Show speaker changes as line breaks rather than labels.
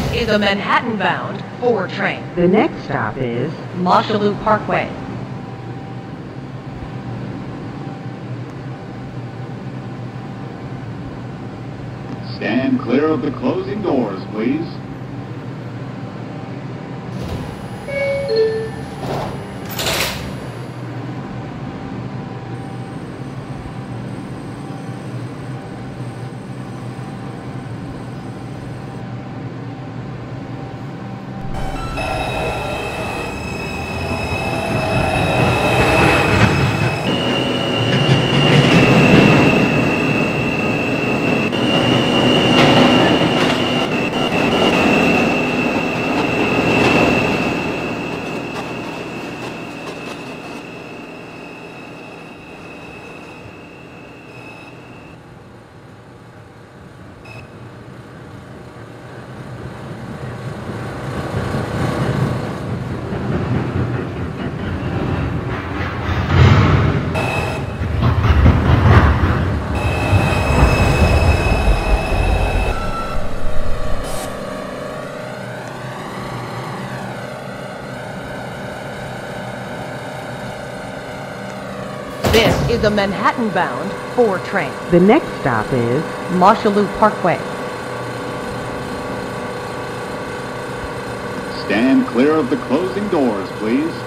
is a Manhattan-bound 4 train.
The next stop is
Mosholu Parkway.
Stand clear of the closing doors, please.
This is a Manhattan-bound 4 train.
the next stop is
Mosholu Parkway.
Stand clear of the closing doors, please.